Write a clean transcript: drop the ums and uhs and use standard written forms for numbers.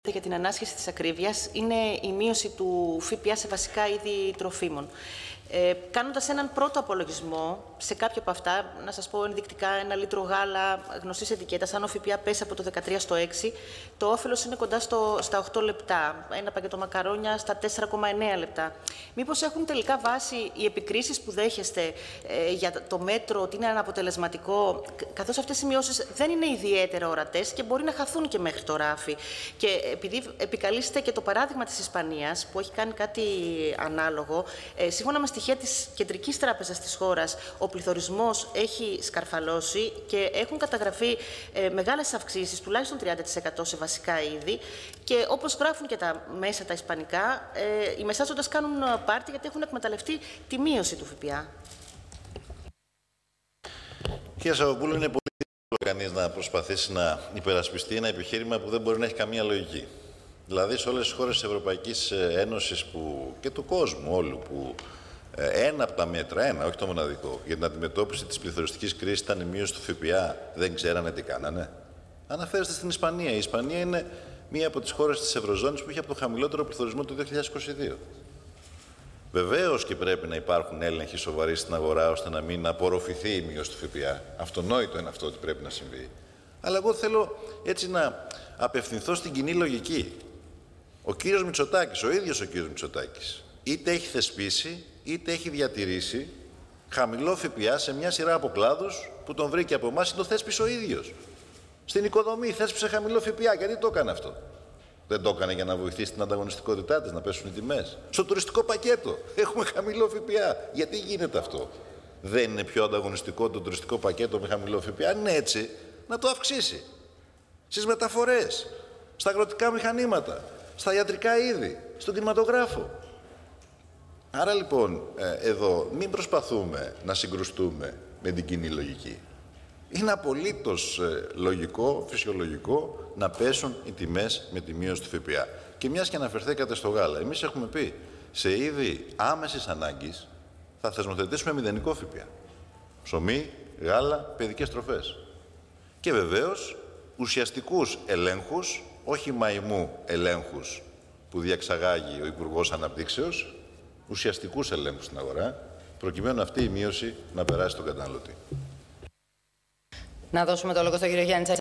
προτείνεται για την ανάσχεση της ακρίβειας είναι η μείωση του ΦΠΑ σε βασικά είδη τροφίμων. Κάνοντας έναν πρώτο απολογισμό σε κάποια από αυτά, να σας πω ενδεικτικά, 1 λίτρο γάλα γνωστής ετικέτας, αν ο ΦΠΑ πέσει από το 13 στο 6, το όφελος είναι κοντά στα 8 λεπτά, ένα πακέτο μακαρόνια στα 4,9 λεπτά. Μήπως έχουν τελικά βάση οι επικρίσεις που δέχεστε για το μέτρο ότι είναι αναποτελεσματικό, καθώς αυτές οι μειώσεις δεν είναι ιδιαίτερα ορατές και μπορεί να χαθούν και μέχρι το ράφι. Και επειδή επικαλείστε και το παράδειγμα της Ισπανίας, που έχει κάνει κάτι ανάλογο, σύμφωνα με στοιχεία της Κεντρικής Τράπεζας της χώρας, ο πληθωρισμός έχει σκαρφαλώσει και έχουν καταγραφεί μεγάλες αυξήσεις, τουλάχιστον 30% σε βασικά είδη. Και όπως γράφουν και τα μέσα τα ισπανικά, οι μεσάζοντες κάνουν πάρτι γιατί έχουν εκμεταλλευτεί τη μείωση του ΦΠΑ. Κύριε Σαββόπουλου, είναι πολύ δύσκολο κανείς να προσπαθήσει να υπερασπιστεί ένα επιχείρημα που δεν μπορεί να έχει καμία λογική. Δηλαδή, σε όλες τις χώρες της Ευρωπαϊκής Ένωσης και του κόσμου όλου, που ένα από τα μέτρα, όχι το μοναδικό, για την αντιμετώπιση της πληθωριστικής κρίσης ήταν η μείωση του ΦΠΑ, δεν ξέρανε τι κάνανε. Αναφέρεστε στην Ισπανία. Η Ισπανία είναι μία από τις χώρες της Ευρωζώνης που είχε από το χαμηλότερο πληθωρισμό του 2022. Βεβαίως και πρέπει να υπάρχουν έλεγχοι σοβαροί στην αγορά ώστε να μην απορροφηθεί η μείωση του ΦΠΑ. Αυτονόητο είναι αυτό ότι πρέπει να συμβεί. Αλλά εγώ θέλω έτσι να απευθυνθώ στην κοινή λογική. Ο κύριος Μητσοτάκης, ο ίδιος ο κύριος Μητσοτάκης, είτε έχει θεσπίσει, είτε έχει διατηρήσει χαμηλό ΦΠΑ σε μια σειρά από κλάδους που τον βρήκε από εμάς ή το θέσπισε ο ίδιος. Στην οικοδομή θέσπισε χαμηλό ΦΠΑ. Γιατί το έκανε αυτό? Δεν το έκανε για να βοηθήσει την ανταγωνιστικότητά της, να πέσουν οι τιμές? Στο τουριστικό πακέτο έχουμε χαμηλό ΦΠΑ. Γιατί γίνεται αυτό? Δεν είναι πιο ανταγωνιστικό το τουριστικό πακέτο με χαμηλό ΦΠΑ? Αν είναι έτσι, να το αυξήσει. Στις μεταφορές, στα αγροτικά μηχανήματα, στα ιατρικά είδη, στον κινηματογράφο. Άρα λοιπόν, εδώ μην προσπαθούμε να συγκρουστούμε με την κοινή λογική. Είναι απολύτως λογικό, φυσιολογικό να πέσουν οι τιμές με τη μείωση του ΦΠΑ. Και μιας και αναφερθήκατε στο γάλα, εμείς έχουμε πει σε είδη άμεσης ανάγκης θα θεσμοθετήσουμε μηδενικό ΦΠΑ. Ψωμί, γάλα, παιδικές τροφές. Και βεβαίως ουσιαστικούς ελέγχους, όχι μαϊμού ελέγχους που διεξαγάγει ο Υπουργός Αναπτύξεως, ουσιαστικούς ελέγχους στην αγορά, προκειμένου αυτή η μείωση να περάσει στον καταναλωτή. Να δώσουμε το λόγο στον κύριο Γιάννη